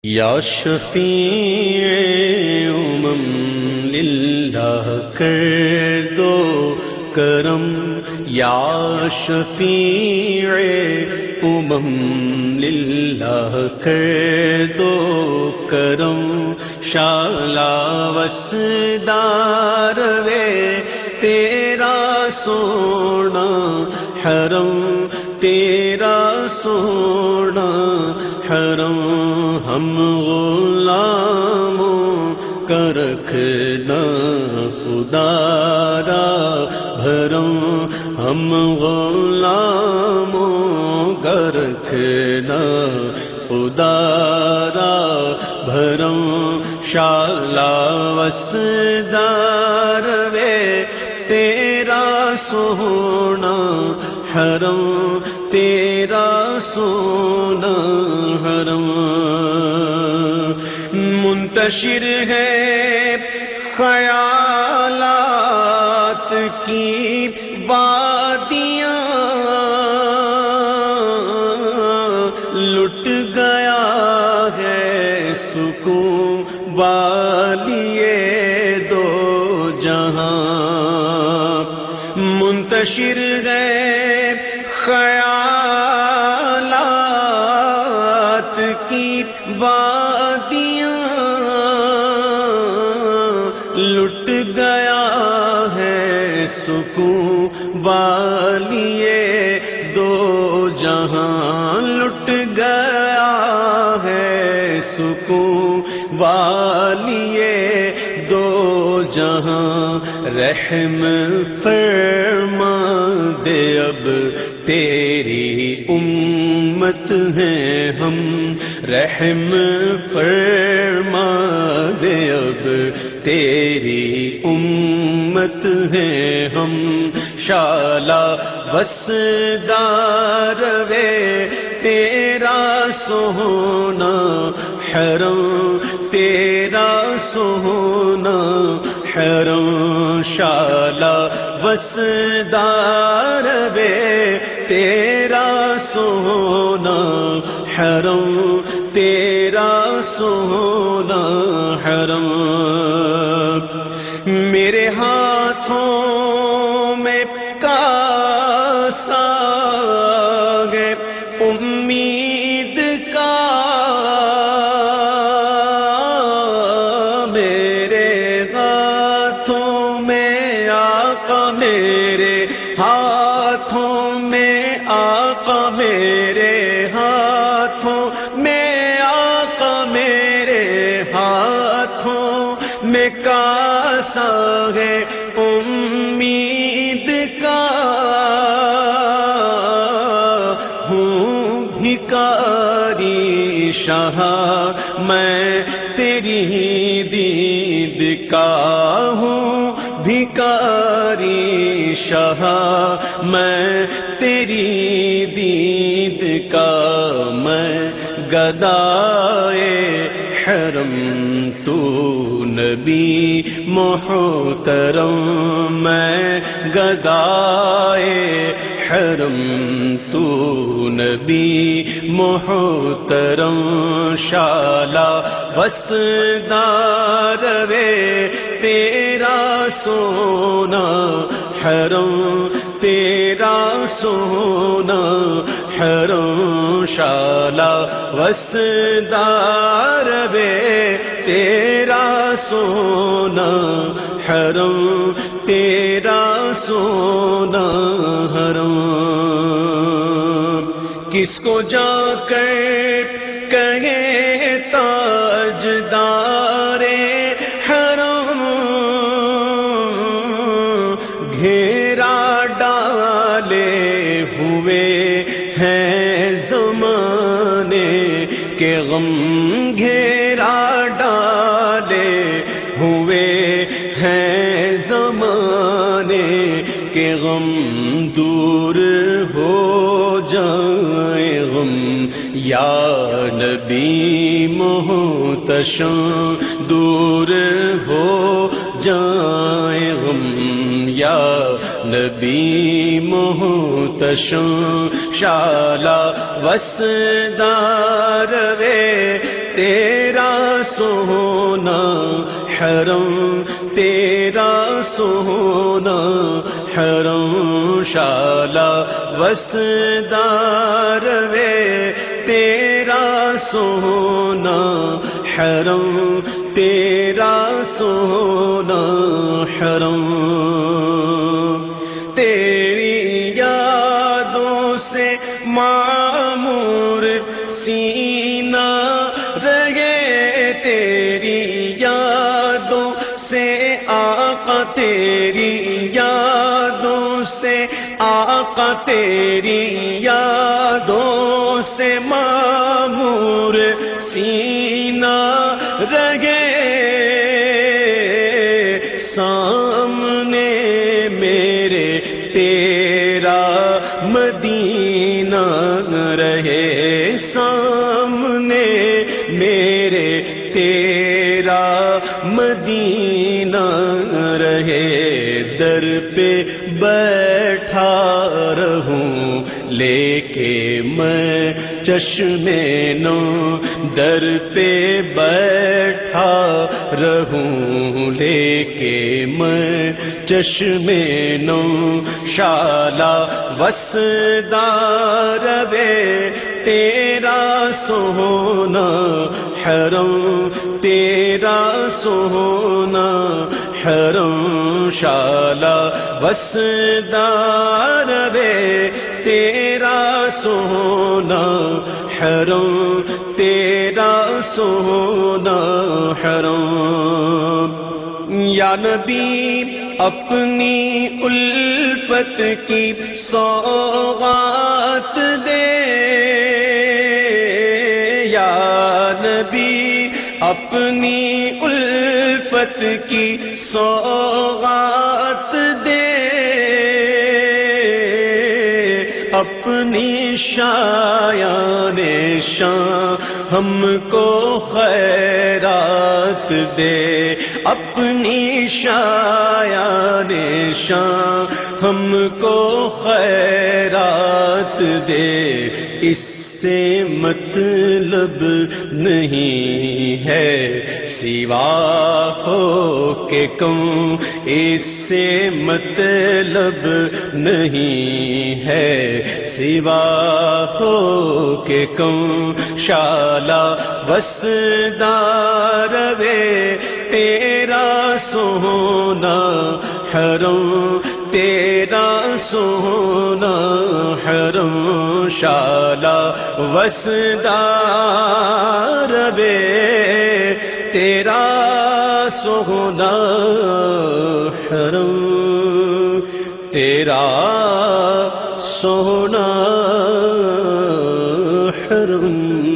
یا شفیع للہ کر دو کرم، یا شفیع للہ کر دو کرم، شالا وسدار وے تیرا سونا حرم، تیرا سونا حرم، ہم غلاموں کا رکھنا خدا را بھرم، ہم غلاموں کا رکھنا خدا را بھرم، شالا وسدار وے تیرا سونا حرم، تیرا سونا حرم، منتشر ہے خیالات کی وادیاں، لٹ گیا ہے سکون والیے دو جہاں، منتشر ہے خیالات کی وادیاں، لٹ گیا ہے سکون والیے دو جہاں، لٹ گیا ہے سکون والیے دو جہاں، رحم فرما دے اب تیری امت ہیں ہم، رحم فرما دے اب تیری امت ہیں ہم، شالا وسدار وے تیرا سونا حرم، تیرا سونا حرم، شالا وسدار وے تیرا سونا حرم، تیرا سونا حرم، میرے ہاتھوں میں کاسا ہے امید کا، میرے ہاتھوں میں آقا، میرے ہاتھوں میں آقا، میرے ہاتھوں میں آقا، میرے ہاتھوں میں کاسا ہے امید کا، ہوں بھکاری شاہ میں تیری دید کا، ہوں بھکاری شاہ میں تیری دید کا، میں گدائے حرم تو نبی محترم، میں گدائے حرم تو نبی محترم، شالا وسدار وے تیرا سونا حرم، تیرا سونا حرم، شالا وسدار وے تیرا سونا حرم، تیرا سونا حرم، کس کو جا کر کہے تاجدار حرم، گھیرا ڈالے ہوئے ہیں زمانے کے غم، گھیرا ڈالے ہوئے ہیں زمانے کے غم، دور ہو جائے غم یا نبی محتشم، دور ہو جائے غم یا نبی محتشم، شالا وسدار وے تیرا سونا حرم، تیرا سونا حرم، شالا وسدار وے تیرا سونا حرم، تیرا سونا حرم، تیری یادوں سے معمور سینہ رہے، تیری یادوں سے آقا، تیری یادوں سے آقا، تیری یادوں سے معمور سینہ رہے، سامنے میرے تیرا مدینہ رہے، سامنے میرے تیرا مدینہ رہے، در پہ بیٹھا رہوں لے کے میں چشم نو، در پہ بیٹھا رہوں لے کے میں چشم نو، شالا وسدار وے تیرا سونا حرم، تیرا سونا حرم، شالا وسدار وے تیرا سونا حرم، تیرا سونا حرم، یا نبی اپنی الفت کی سوغات دے، یا نبی اپنی الفت کی سوغات دے، اپنی شایان شان ہم کو خیرات دے، اپنی شایان شان ہم کو خیرات دے، اس سے مطلب نہیں ہے سوا ہو کے کم، اس سے مطلب نہیں ہے سوا ہو کے کم، شالا وسدار وے تیرا سونا حرم، تیرا سونا حرم، شالا وسدار وے تیرا سونا حرم، تیرا سونا حرم۔